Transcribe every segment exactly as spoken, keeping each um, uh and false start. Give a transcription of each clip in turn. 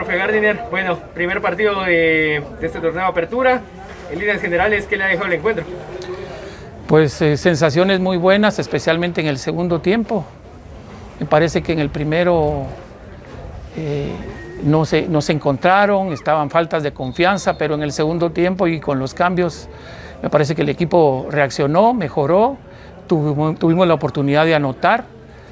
profe Gardiner. Bueno, primer partido de, de este torneo de apertura. En líneas generales, ¿qué le ha dejado el encuentro? Pues eh, sensaciones muy buenas, especialmente en el segundo tiempo. Me parece que en el primero eh, no, se, no se encontraron, estaban faltas de confianza, pero en el segundo tiempo y con los cambios, me parece que el equipo reaccionó, mejoró, tuvimos, tuvimos la oportunidad de anotar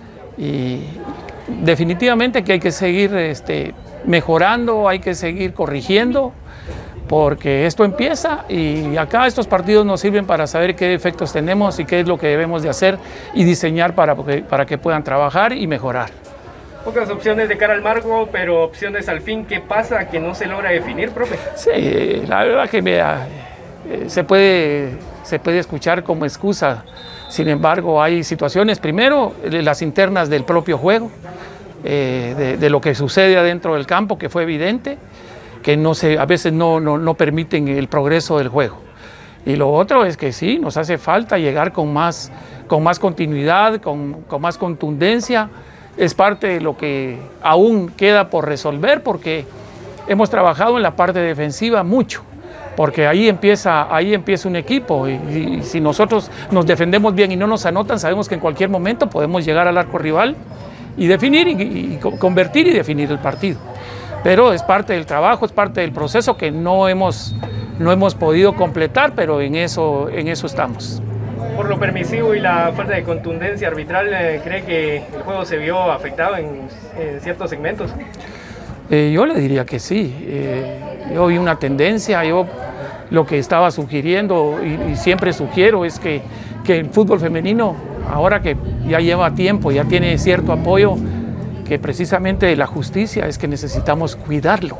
y definitivamente que hay que seguir este, mejorando, hay que seguir corrigiendo, porque esto empieza y acá estos partidos nos sirven para saber qué efectos tenemos y qué es lo que debemos de hacer y diseñar para, para que puedan trabajar y mejorar. Pocas opciones de cara al marco, pero opciones al fin. ¿Qué pasa que no se logra definir, profe? Sí, la verdad que mira, se, puede, se puede escuchar como excusa. Sin embargo, hay situaciones, primero, las internas del propio juego, eh, de, de lo que sucede adentro del campo, que fue evidente, que no se, a veces no, no, no permiten el progreso del juego. Y lo otro es que sí, nos hace falta llegar con más, con más continuidad, con, con más contundencia. Es parte de lo que aún queda por resolver, porque hemos trabajado en la parte defensiva mucho, porque ahí empieza, ahí empieza un equipo y, y si nosotros nos defendemos bien y no nos anotan, sabemos que en cualquier momento podemos llegar al arco rival y definir y, y convertir y definir el partido. Pero es parte del trabajo, es parte del proceso que no hemos, no hemos podido completar, pero en eso, en eso estamos. Por lo permisivo y la falta de contundencia arbitral, ¿cree que el juego se vio afectado en, en ciertos segmentos? Eh, yo le diría que sí. Eh, yo vi una tendencia, yo lo que estaba sugiriendo y, y siempre sugiero es que, que el fútbol femenino, ahora que ya lleva tiempo, ya tiene cierto apoyo, que precisamente la justicia es que necesitamos cuidarlo.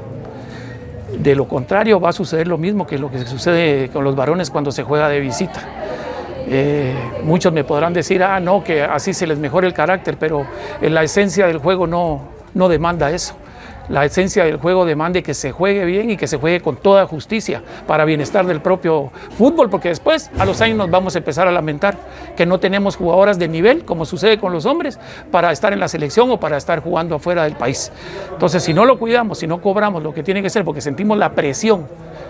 De lo contrario va a suceder lo mismo que lo que sucede con los varones cuando se juega de visita. Eh, muchos me podrán decir, ah, no, que así se les mejora el carácter, pero la esencia del juego no, no demanda eso. La esencia del juego demanda que se juegue bien y que se juegue con toda justicia para bienestar del propio fútbol, porque después a los años nos vamos a empezar a lamentar que no tenemos jugadoras de nivel, como sucede con los hombres, para estar en la selección o para estar jugando afuera del país. Entonces, si no lo cuidamos, si no cobramos lo que tiene que ser, porque sentimos la presión,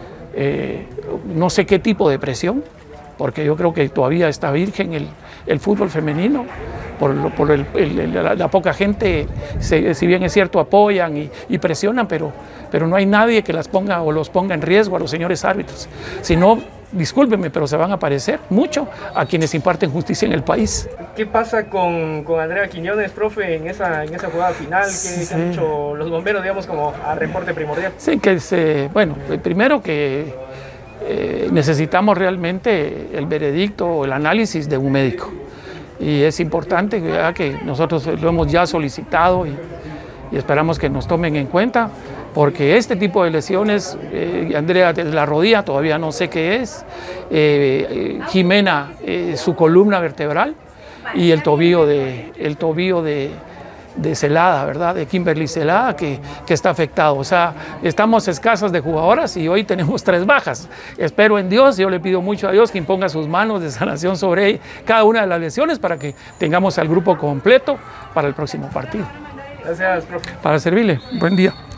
eh, no sé qué tipo de presión, porque yo creo que todavía está virgen el, el fútbol femenino, por, por el, el, la, la poca gente, se, si bien es cierto, apoyan y, y presionan, pero, pero no hay nadie que las ponga o los ponga en riesgo a los señores árbitros. Si no, discúlpenme, pero se van a parecer mucho a quienes imparten justicia en el país. ¿Qué pasa con, con Andrea Quiñones, profe, en esa, en esa jugada final? ¿Qué sí. han hecho los bomberos, digamos, como a reporte primordial? Sí, que se, bueno, primero que eh, necesitamos realmente el veredicto o el análisis de un médico. Y es importante ¿verdad? Que nosotros lo hemos ya solicitado y, y esperamos que nos tomen en cuenta, porque este tipo de lesiones, eh, Andrea de la rodilla todavía no sé qué es, eh, eh, Jimena eh, su columna vertebral y el tobillo de, el tobillo de, de Celada, ¿verdad? De Kimberly Celada, que, que está afectado. O sea, estamos escasas de jugadoras y hoy tenemos tres bajas. Espero en Dios, yo le pido mucho a Dios que imponga sus manos de sanación sobre cada una de las lesiones para que tengamos al grupo completo para el próximo partido. Gracias, profe. Para servirle. Buen día.